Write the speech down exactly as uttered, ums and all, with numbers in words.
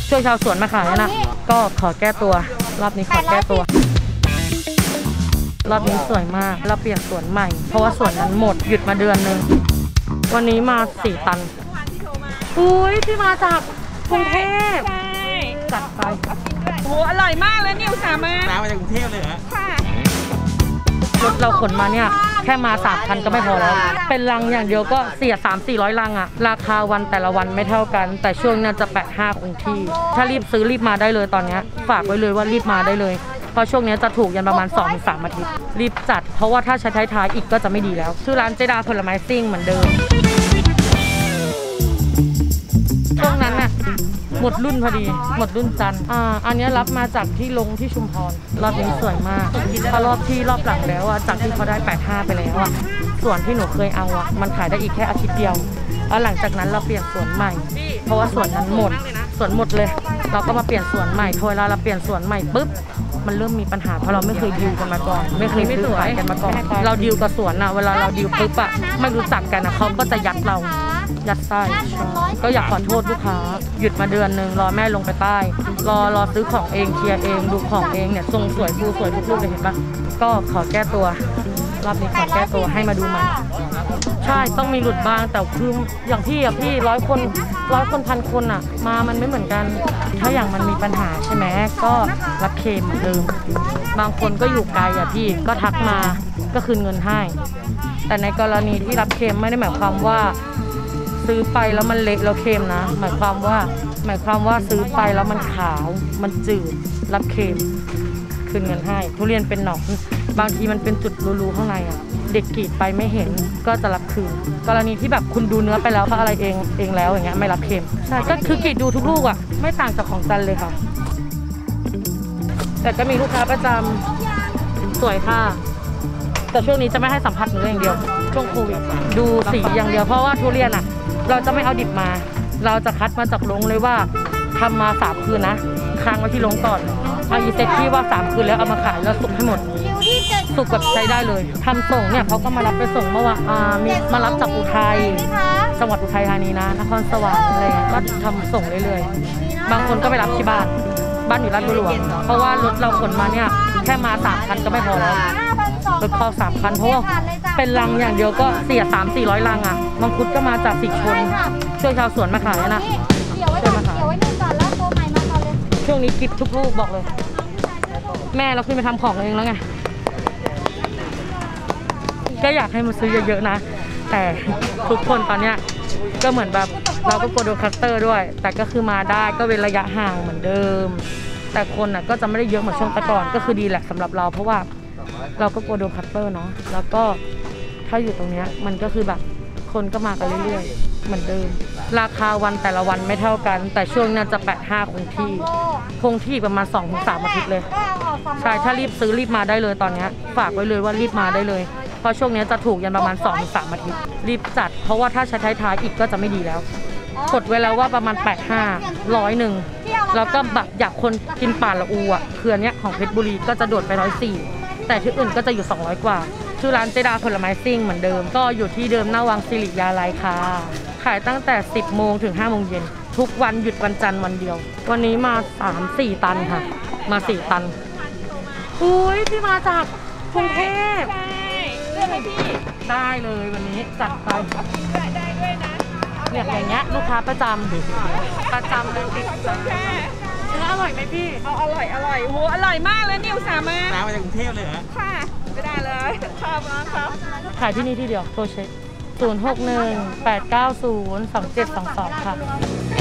ช่วยชาวสวนมาขายนะก็ขอแก้ตัวรอบนี้ขอแก้ตัวรอบนี้สวยมากเราเปลี่ยนสวนใหม่เพราะว่าสวนนั้นหมดหยุดมาเดือนนึงวันนี้มาสี่ตันอุ้ยที่มาจากกรุงเทพจัดไปโอ้อร่อยมากเลยนิวสามาน้ำมาจากกรุงเทพเลยเหรอค่ะรถเราขนมาเนี่ยแค่มาสามพันก็ไม่พอแล้วเป็นลังอย่างเดียวก็เสียสามสี่ร้อยลังอะราคาวันแต่ละวันไม่เท่ากันแต่ช่วงนี้จะแปดห้าคงที่ถ้ารีบซื้อรีบมาได้เลยตอนนี้ฝากไว้เลยว่ารีบมาได้เลยเพราะช่วงนี้จะถูกยันประมาณ สองถึงสาม อาทิตย์รีบจัดเพราะว่าถ้าใช้ท้ายๆอีกก็จะไม่ดีแล้วชื่อร้านเจดาผลไม้ซิ่งเหมือนเดิมช่วงนั้นน่ะหมดรุ่นพอดีหมดรุ่นจันอ่าอันนี้รับมาจากที่ลงที่ชุมพรรอบนี้สวยมากพอรอบที่รอบหลังแล้วอะจากที่เขาได้แปดห้าไปแล้วอะส่วนที่หนูเคยเอาอะมันขายได้อีกแค่อาทิตย์เดียวแล้วหลังจากนั้นเราเปลี่ยนสวนใหม่เพราะว่าสวนนั้นหมดสวนหมดเลยเราก็มาเปลี่ยนสวนใหม่พอเวลาเราเปลี่ยนสวนใหม่ปุ๊บมันเริ่มมีปัญหาเพราะเราไม่เคยดิวกันมาก่อนไม่เคยซื้อขายกันมาก่อนเราดิวกับสวนอะเวลาเราดิวปุ๊บอะไม่รู้จักกันอะเขาก็จะยัดเรายัดไส้ก็อยากขอโทษลูกค้าหยุดมาเดือนหนึ่งรอแม่ลงไปใต้รอรอซื้อของเองเคลียร์เองดูของเองเนี่ยทรงสวยดูสวยทุกลูกเลยเห็นปะก็ขอแก้ตัวรอบนี้ขอแก้ตัวให้มาดูใหม่ใช่ต้องมีหลุดบ้างแต่คืออย่างพี่อะพี่ร้อยคนร้อยคนพันคนอะมามันไม่เหมือนกันถ้าอย่างมันมีปัญหาใช่ไหมก็รับเคลมเหมือนเดิมบางคนก็อยู่ไกลอะพี่ก็ทักมาก็คืนเงินให้แต่ในกรณีที่รับเคลมไม่ได้หมายความว่าซื้อไปแล้วมันเละแล้วเค็มนะหมายความว่าหมายความว่าซื้อไปแล้วมันขาวมันจืดรับเค็มคืนเงินให้ทุเรียนเป็นหนองบางทีมันเป็นจุดรูๆข้างในอ่ะเด็กกรีดไปไม่เห็นก็จะรับคืนกรณีที่แบบคุณดูเนื้อไปแล้วเขาอะไรเองเองแล้วอย่างเงี้ยไม่รับเค็มใช่ก็คือกรีดดูทุกลูกอ่ะไม่ต่างจากของจันเลยค่ะแต่ก็มีลูกค้าประจำสวยค่ะแต่ช่วงนี้จะไม่ให้สัมผัสเนื้ออย่างเดียวช่วงโควิดดูสีอย่างเดียวเพราะว่าทุเรียนอ่ะเราจะไม่เอาดิบมาเราจะคัดมาจากโรงเลยว่าทำมาสามคืนนะค้างไว้ที่โรงก่อนเอาอีเซ็ตที่ว่าสามคืนแล้วเอามาขายแล้วสุกให้หมดสุกแบบใช้ได้เลยทำส่งเนี่ยเขาก็มารับไปส่งเมื่อวานมีมารับจากอุทัยจังหวัดอุทัยธานีนะนครสวรรค์อะไรก็ทำส่งเรื่อยๆบางคนก็ไปรับที่บ้านบ้านอยู่ราชบุรีเพราะว่ารถเราขนมาเนี่ยแค่มาสามพันก็ไม่พอแล้วรถเข้าสามพันเพราะว่าเป็นลังอย่างเดียวก็เสียสามสี่ร้อยลังอ่ะมังคุดก็มาจากสิชนช่วยชาวสวนมาขายนะช่วยมาขายช่วงนี้กิบทุกลูกบอกเลยแม่เราขึ้นไปทำของเองแล้วไงก็อยากให้มาซื้อเยอะๆนะแต่ทุกคนตอนเนี้ยก็เหมือนแบบเราก็กลัวโดนคัสเตอร์ด้วยแต่ก็คือมาได้ก็เว้นระยะห่างเหมือนเดิมแต่คนอ่ะก็จะไม่ได้เยอะเหมือนช่วงแต่ก่อนก็คือดีแหละสำหรับเราเพราะว่าเราก็กลัวโดนคัตเตอร์เนาะแล้วก็ถ้าอยู่ตรงนี้มันก็คือแบบคนก็มากันเรื่อยๆเหมือนเดิมราคาวันแต่ละวันไม่เท่ากันแต่ช่วงนี้จะแปดห้าคงที่คงที่ประมาณ สองถึงสาม อาทิตย์เลยใช่ถ้ารีบซื้อรีบมาได้เลยตอนนี้ฝากไว้เลยว่ารีบมาได้เลยเพราะช่วงนี้จะถูกยันประมาณ สองถึงสาม อาทิตย์รีบจัดเพราะว่าถ้าใช้ท้ายๆอีกก็จะไม่ดีแล้วกดไว้แล้วว่าประมาณแปดห้าร้อยหนึ่งแล้วก็แบบอยากคนกินป่าละอูอ่ะเครือเนี้ยของเพชรบุรีก็จะโดดไปร้อยสี่แต่ที่อื่นก็จะอยู่สองร้อยกว่าชื่อร้านเจดาผลไม้ซิ่งเหมือนเดิมก็อยู่ที่เดิมหน้าวังสิริยาลัยค่ะขายตั้งแต่สิบโมงถึงห้าโมงเย็นทุกวันหยุดวันจันทร์วันเดียววันนี้มา สามสี่ ตันค่ะมาสี่ตันอุ้ยที่มาจากกรุงเทพเลือกให้พี่ได้เลยวันนี้จัดไปได้ด้วยนะเนี่ยอย่างเงี้ยลูกค้าประจำประจำเลยติดเนื้ออร่อยไหมพี่เอาอร่อยอร่อยโหอร่อยมากเลยนิวสามาน้ำมาจากกรุงเทพเลยเหรอค่ะไม่ได้เลยชอบมากครับขายที่นี่ที่เดียวโทรเช็คศูนย์ หก หนึ่ง แปด เก้า ศูนย์ สอง เจ็ด สอง สองค่ะ